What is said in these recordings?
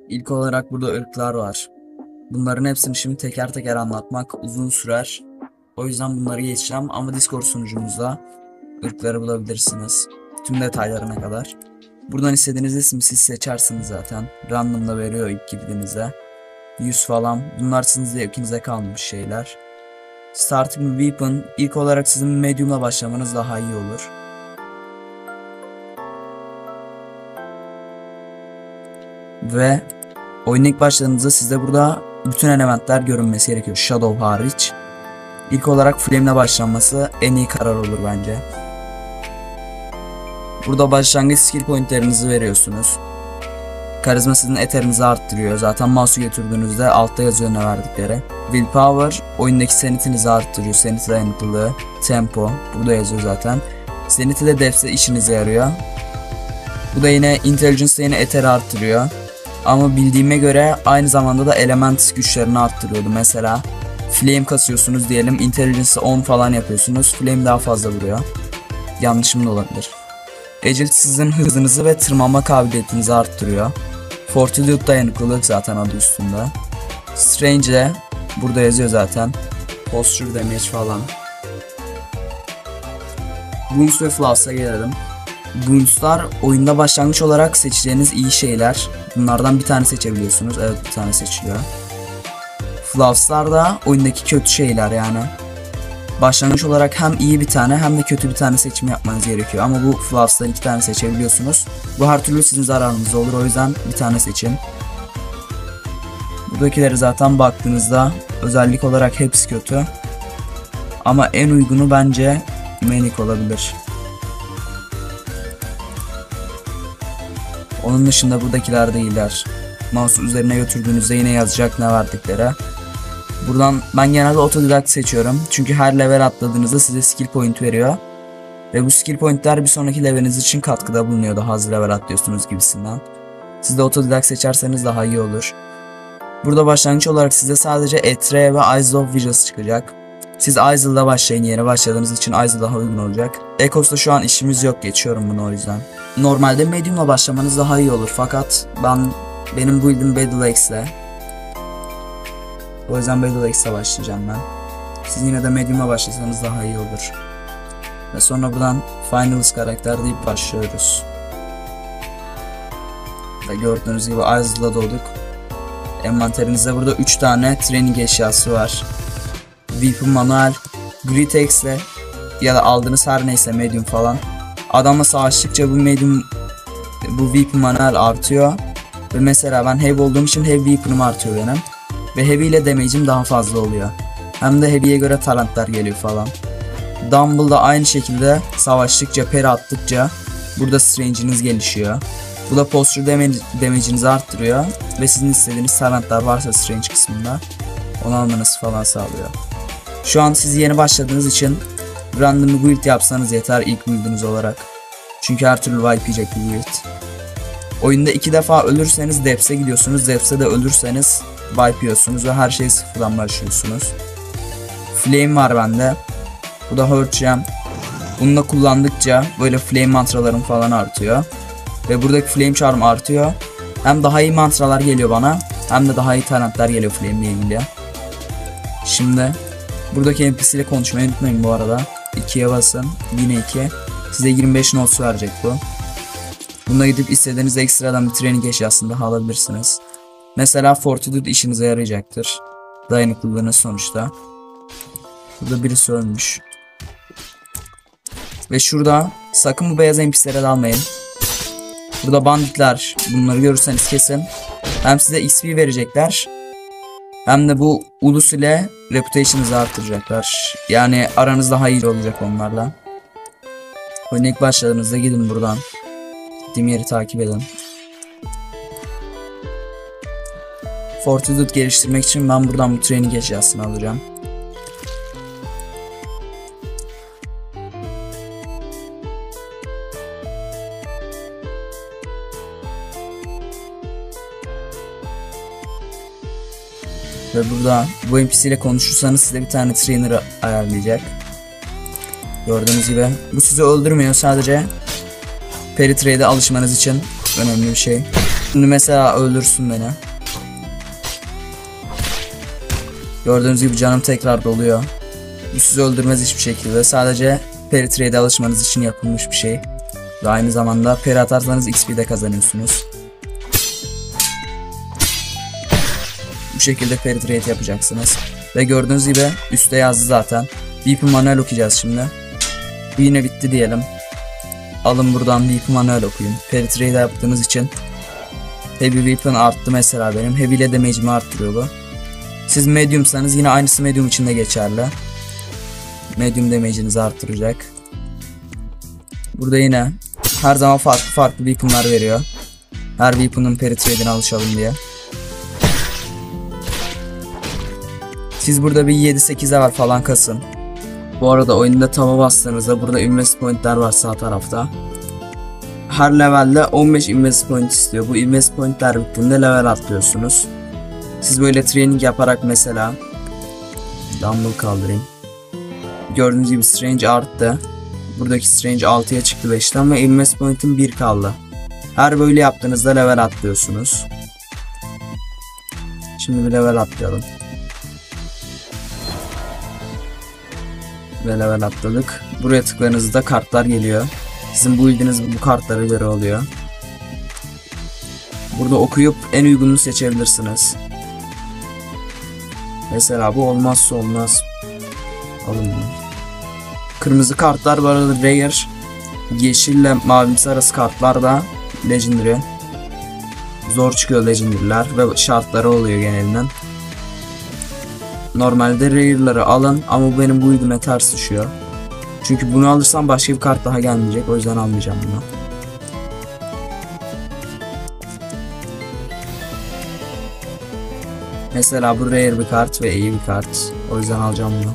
İlk olarak burada ırklar var. Bunların hepsini şimdi teker teker anlatmak uzun sürer. O yüzden bunları geçeceğim ama Discord sunucumuzda ırkları bulabilirsiniz. Tüm detaylarına kadar. Buradan istediğiniz ismi siz seçersiniz zaten. Random'da veriyor ilk girdiğinizde. 100 falan. Bunlar sizin zevkinize kalmış şeyler. Starting Weapon. İlk olarak sizin Medium'la başlamanız daha iyi olur. Ve oyuna ilk başladığınızda sizde burada bütün elementler görünmesi gerekiyor. Shadow hariç. İlk olarak Flame'le başlanması en iyi karar olur bence. Burada başlangıç skill pointlerinizi veriyorsunuz. Karizma sizin etherinizi arttırıyor. Zaten mouse'u götürdüğünüzde altta yazıyor ne verdikleri. Willpower oyundaki sanitinizi arttırıyor. Sanity dayanıklılığı, tempo. Burada yazıyor zaten. Sanity de Depth'te işinize yarıyor. Bu da yine Intelligence yine ether arttırıyor. Ama bildiğime göre aynı zamanda da element güçlerini arttırıyordu. Mesela Flame kasıyorsunuz diyelim. Intelligence'ı 10 falan yapıyorsunuz. Flame daha fazla vuruyor. Yanlışım da olabilir. Agility sizin hızınızı ve tırmanma kabiliyetinizi arttırıyor. Fortitude dayanıklılık zaten adı üstünde. Strange de burada yazıyor zaten. Posture damage falan. Boons ve Flaus'a gelelim. Boons'lar oyunda başlangıç olarak seçeceğiniz iyi şeyler. Bunlardan bir tane seçebiliyorsunuz. Evet, bir tane seçiliyor. Flaus'lar da oyundaki kötü şeyler yani. Başlangıç olarak hem iyi bir tane hem de kötü bir tane seçim yapmanız gerekiyor. Ama bu Flaus'tan 2 tane seçebiliyorsunuz. Bu her türlü sizin zararınız olur. O yüzden bir tane seçin. Buradakileri zaten baktığınızda özellik olarak hepsi kötü. Ama en uygunu bence Manic olabilir. Onun dışında buradakiler de iyiler. Mouse üzerine götürdüğünüzde yine yazacak ne verdikleri. Buradan ben genelde otodidact seçiyorum. Çünkü her level atladığınızda size skill point veriyor. Ve bu skill pointler bir sonraki leveliniz için katkıda bulunuyor. Daha hızlı level atlıyorsunuz gibisinden. Siz de otodidact seçerseniz daha iyi olur. Burada başlangıç olarak size sadece Etre ve Eyes of Vigils çıkacak. Siz Eyes'la başlayın, yeni başladığınız için Eyes daha uygun olacak. Echos'ta şu an işimiz yok, geçiyorum bunu o yüzden. Normalde Medium'la başlamanız daha iyi olur fakat benim build'im Battle Axe'le. O yüzden Battle Axe'le başlayacağım ben. Siz yine de Medium'la başlasanız daha iyi olur. Ve sonra buradan Finalist karakter deyip başlıyoruz. Ve gördüğünüz gibi Eyes'la doğduk. Envanterinizde burada 3 tane training eşyası var. Weapon manuel, Grit Axe'le ya da aldığınız her neyse medium falan. Adamla savaştıkça bu weapon manuel artıyor. Ve mesela ben heavy olduğum için heavy weapon'ım artıyor benim. Ve heavy ile damage'im daha fazla oluyor. Hem de heavy'ye göre talentler geliyor falan. Dumble da aynı şekilde savaştıkça, parry attıkça burada strange'iniz gelişiyor. Bu da posture damage'inizi arttırıyor. Ve sizin istediğiniz talentler varsa strange kısmında onu almanızı falan sağlıyor. Şu an siz yeni başladığınız için random bir build yapsanız yeter ilk build'iniz olarak. Çünkü her türlü wipe yiyecek bir build. Oyunda 2 defa ölürseniz Depth'e gidiyorsunuz. Depth'e de ölürseniz wipe yiyorsunuz ve her şeyi sıfırdan başlıyorsunuz. Flame var bende. Bu da Hurt Gem. Bununla kullandıkça böyle flame mantralarım falan artıyor. Ve buradaki flame charm artıyor. Hem daha iyi mantralar geliyor bana, hem de daha iyi talentler geliyor flame ile ilgili. Şimdi buradaki NPC ile konuşmayı unutmayın bu arada. 2'ye basın. Yine 2. Size 25 notes verecek bu. Buna gidip istediğiniz ekstradan bir training eşyasını daha alabilirsiniz. Mesela Fortitude işinize yarayacaktır. Dayanıklılığınız sonuçta. Burada birisi ölmüş. Ve şurada sakın bu beyaz NPC'lere dalmayın. Burada banditler, bunları görürseniz kesin. Hem size XP verecekler, hem de bu ulus ile reputation'ınızı arttıracaklar. Yani aranız daha iyi olacak onlarla. Oyuna ilk başladığınızda gidin buradan. Gittiğim yeri takip edin. Fortitude geliştirmek için ben buradan bu training eşyasını alacağım. Ve burada bu NPC ile konuşursanız size bir tane trainer ayarlayacak. Gördüğünüz gibi bu sizi öldürmüyor, sadece Peritrade'e alışmanız için önemli bir şey. Şimdi mesela öldürsün beni. Gördüğünüz gibi canım tekrar doluyor. Bu sizi öldürmez hiçbir şekilde. Sadece peri trade'e alışmanız için yapılmış bir şey. Ve aynı zamanda peri atarsanız XP de kazanıyorsunuz. Bu şekilde peri trade yapacaksınız. Ve gördüğünüz gibi üstte yazdı zaten. Weapon manual okuyacağız şimdi. Bu yine bitti diyelim. Alın buradan Weapon manual okuyun. Peri trade yaptığınız için Heavy Weapon arttı mesela benim. Heavy ile damage'imi arttırıyor bu. Siz mediumsanız yine aynısı medium için de geçerli. Medium damage'inizi arttıracak. Burada yine her zaman farklı weapon'lar veriyor. Her weapon'ın peri trade'ine alışalım diye. Siz burada bir 7-8'e var falan kasın. Bu arada oyunda tava bastığınızda burada invest point'ler var sağ tarafta. Her levelde 15 invest point istiyor. Bu invest point'ler bittiğinde level atlıyorsunuz. Siz böyle training yaparak mesela dumbbell kaldırayım. Gördüğünüz gibi strange arttı. Buradaki strange 6'ya çıktı 5'ten ve invest point'im 1 kaldı. Her böyle yaptığınızda level atlıyorsunuz. Şimdi bir level atlayalım. Ve level atladık. Buraya tıkladığınızda kartlar geliyor. Sizin build'iniz bu kartlara göre oluyor. Burada okuyup en uygununu seçebilirsiniz. Mesela bu olmazsa olmaz. Alın bunu. Kırmızı kartlar bu arada rare. Yeşille mavimsi arası kartlar da legendary. Zor çıkıyor legendary'ler ve şartları oluyor genelinden. Normalde rare'ları alın ama benim bu build'ime ters düşüyor. Çünkü bunu alırsam başka bir kart daha gelmeyecek, o yüzden almayacağım bunu. Mesela bu rare bir kart ve iyi bir kart, o yüzden alacağım bunu.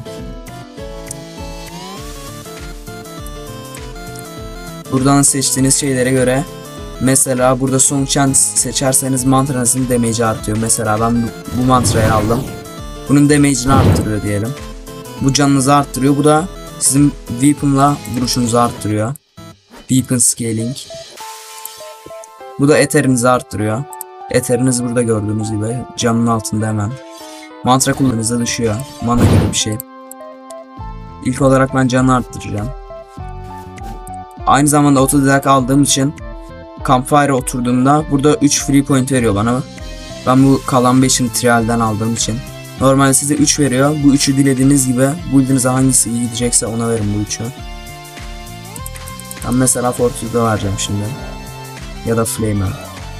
Buradan seçtiğiniz şeylere göre mesela burada Song Chant seçerseniz mantranızın damage'i artıyor. Mesela ben bu mantrayı aldım. Bunun damage'ini arttırıyor diyelim. Bu canınızı arttırıyor. Bu da sizin weapon'la vuruşunuzu arttırıyor. Weapon scaling. Bu da etherinizi arttırıyor. Etheriniz burada gördüğünüz gibi camın altında hemen. Mantra kullanınıza düşüyor. Mana gibi bir şey. İlk olarak ben canı arttıracağım. Aynı zamanda autodidact aldığım için Campfire'a oturduğumda burada 3 free point veriyor bana. Ben bu kalan 5'ini trial'den aldığım için. Normalde size 3 veriyor. Bu 3'ü dilediğiniz gibi build'inize hangisi iyi gidecekse ona verin bu 3'ü. Ben mesela Fortune'da vereceğim şimdi. Ya da Flame'e.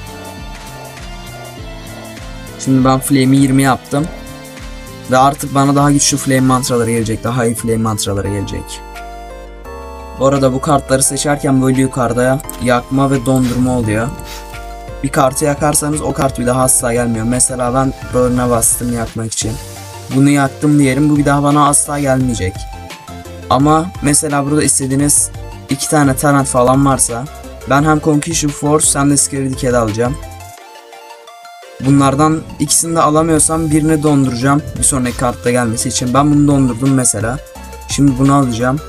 Şimdi ben Flame'i 20 yaptım. Ve artık bana daha güçlü Flame mantraları gelecek. Daha iyi Flame mantraları gelecek. Bu arada bu kartları seçerken böyle yukarıda yakma ve dondurma oluyor. Bir kartı yakarsanız o kart bir daha asla gelmiyor. Mesela ben burn'a bastım yakmak için. Bunu yaktım diyelim, bu bir daha bana asla gelmeyecek. Ama mesela burada istediğiniz 2 tane talent falan varsa ben hem Confusion Force hem de Scary Decay alacağım. Bunlardan ikisini de alamıyorsam birini donduracağım bir sonraki kartta gelmesi için. Ben bunu dondurdum mesela. Şimdi bunu alacağım.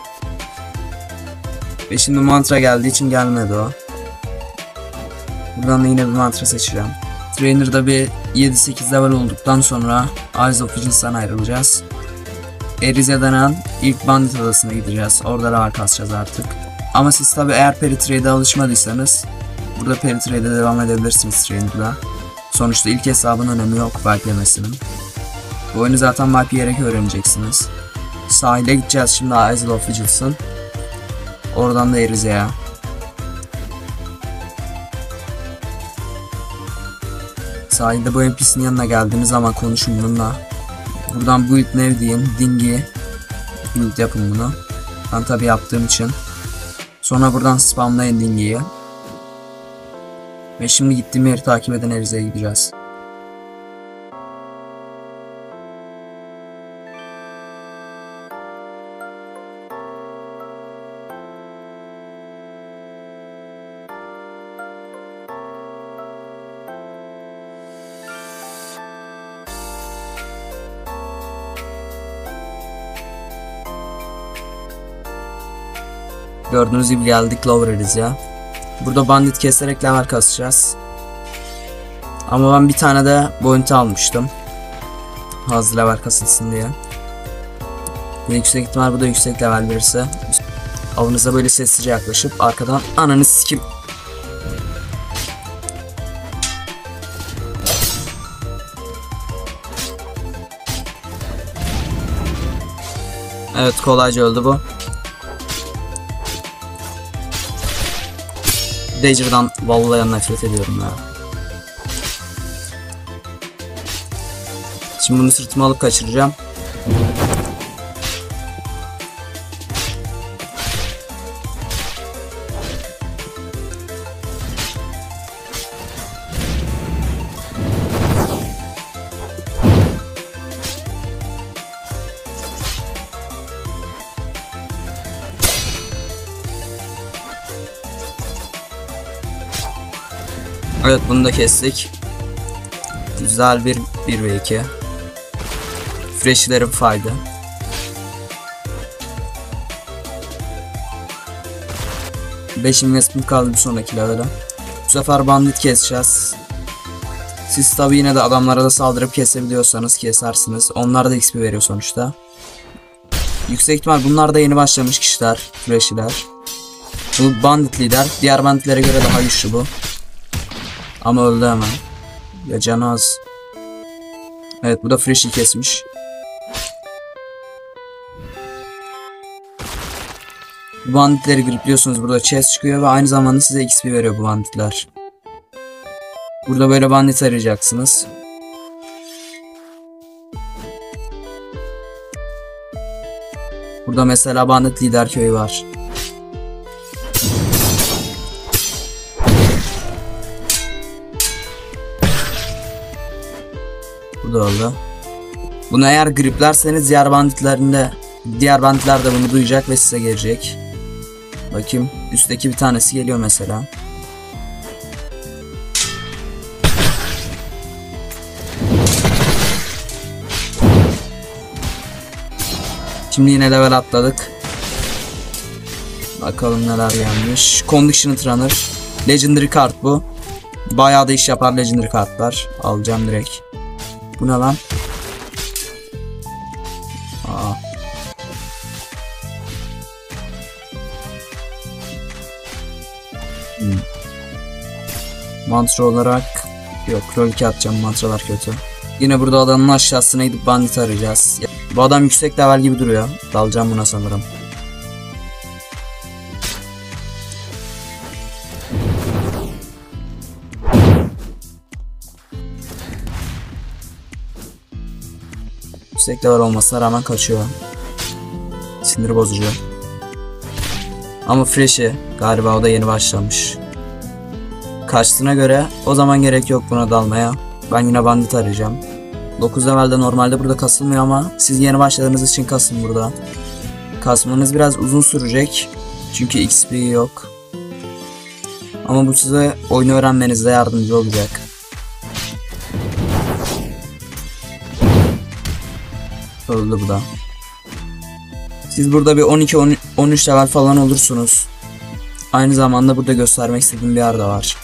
Ve şimdi mantra geldiği için gelmedi o. Buradan da yine bir mantra seçeceğim. Trainer'da bir 7-8 level olduktan sonra Eyes of Vigils'tan ayrılacağız. Erize denen ilk bandit adasına gideceğiz. Orada rahat kasacağız artık. Ama siz tabi eğer peri trade'e alışmadıysanız burada peri trade'e devam edebilirsiniz Trainer'da. Sonuçta ilk hesabın önemi yok wipe'lemesinin. Bu oyunu zaten wipe'leyerek öğreneceksiniz. Sahile gideceğiz şimdi Eyes of Vigils'ın. Oradan da Erize'ye. Sahilde bu NPC'nin yanına geldiğiniz zaman konuşun bununla. Buradan build ne diyeyim, dingi build yapın bunu. Ben tabi yaptığım için. Sonra buradan spamlayın dingiyi. Ve şimdi gittiğim yeri takip eden Erize'ye gideceğiz. Gördüğünüz gibi geldik Lower Erize'ye. Burada bandit keserek level kasacağız. Ama ben bir tane de bounty almıştım. Fazla level kasılsın diye. Bir yüksek ihtimal bu da yüksek level birisi. Avınıza böyle sessizce yaklaşıp arkadan ananı sikim. Evet, kolayca öldü bu. Dagger'dan vallahi nefret ediyorum ya. Şimdi bunu sırtıma alıp kaçıracağım. Evet, bunu da kestik. Güzel bir 1v2. Fresh'lerin fayda. 5 investment kaldı bir sonraki level'e. Bu sefer bandit keseceğiz. Siz tabi yine de adamlara da saldırıp kesebiliyorsanız kesersiniz. Onlar da XP veriyor sonuçta. Yüksek ihtimal bunlar da yeni başlamış kişiler. Fresh'ler. Bu bandit lider. Diğer banditlere göre daha güçlü bu. Ama öldü hemen. Ya canı az. Evet, bu da Fresh'i kesmiş. Bu banditleri gripliyorsunuz. Burada chest çıkıyor ve aynı zamanda size XP veriyor bu banditler. Burada böyle bandit arayacaksınız. Burada mesela bandit lider köyü var. Bu da oldu. Bunu eğer griplerseniz diğer banditler de bunu duyacak ve size gelecek. Bakayım, üstteki bir tanesi geliyor mesela. Şimdi yine level atladık. Bakalım neler gelmiş. Conditioned Runner. Legendary kart bu. Bayağı da iş yapar Legendary kartlar. Alacağım direkt. Bu ne lan? Aa. Mantra olarak yok, rol 2 atacağım, mantralar kötü. Yine burada adanın aşağısına gidip bandit arayacağız. Bu adam yüksek level gibi duruyor. Dalacağım buna sanırım. Yüksek level olmasına rağmen kaçıyor. Sinir bozucu. Ama Fresh'i galiba o da yeni başlamış. Kaçtığına göre o zaman gerek yok buna dalmaya. Ben yine bandit arayacağım. 9 levelde normalde burada kasılmıyor ama siz yeni başladığınız için kasın burada. Kasmanız biraz uzun sürecek. Çünkü XP yok. Ama bu size oyunu öğrenmenizde yardımcı olacak. Öldü bu da. Siz burada bir 12-13 level falan olursunuz. Aynı zamanda burada göstermek istediğim bir yer de var.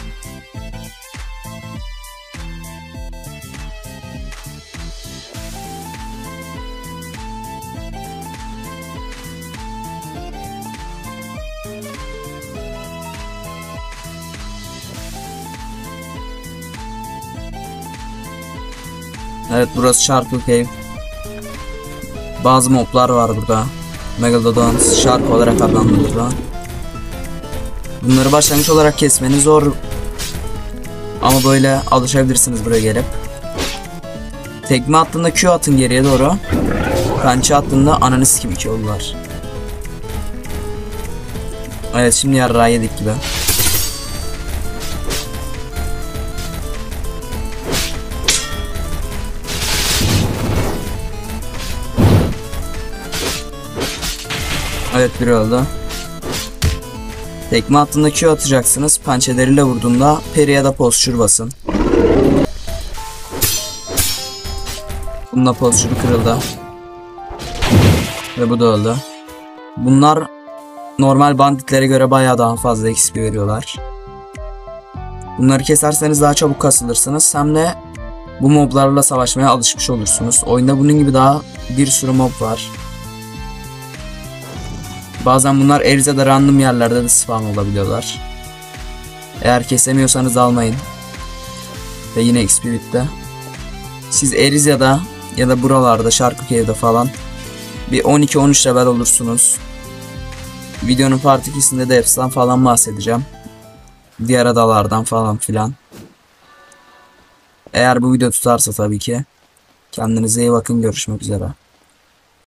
Evet, burası Sharkle Cave. Bazı moblar var burada. Megalodon, Shark olarak adlandırılıyor. Bunları başlangıç olarak kesmeniz zor. Ama böyle alışabilirsiniz buraya gelip. Tekme attığında Q atın geriye doğru. Pençe attığında ananı sikim 2 oldular. Evet, şimdi yarrağı yedik gibi. Evet, biri öldü. Tekme attığında Q atacaksınız. Pençeleriyle vurduğunda parry ya da posture basın. Bununla posture kırıldı. Ve bu da öldü. Bunlar normal banditlere göre bayağı daha fazla XP veriyorlar. Bunları keserseniz daha çabuk kasılırsınız. Hem de bu moblarla savaşmaya alışmış olursunuz. Oyunda bunun gibi daha bir sürü mob var. Bazen bunlar Eriza'da random yerlerde de spawn olabiliyorlar. Eğer kesemiyorsanız almayın. Ve yine XP bitti. Siz Eriza'da ya da buralarda Şarkıköy'de falan bir 12-13 level olursunuz. Videonun part 2'sinde de hepsinden falan bahsedeceğim. Diğer adalardan falan filan. Eğer bu video tutarsa tabii ki. Kendinize iyi bakın, görüşmek üzere.